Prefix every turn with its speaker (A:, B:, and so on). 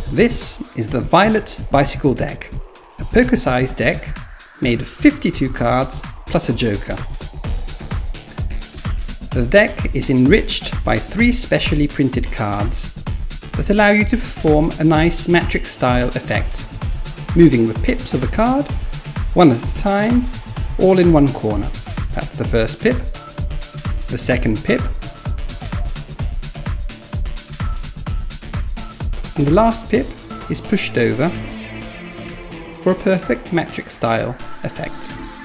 A: This is the Violet Bicycle deck, a poker-sized deck made of 52 cards plus a joker. The deck is enriched by 3 specially printed cards that allow you to perform a nice matrix style effect, moving the pips of a card, one at a time, all in one corner. That's the first pip, the second pip, and the last pip is pushed over for a perfect matrix style effect.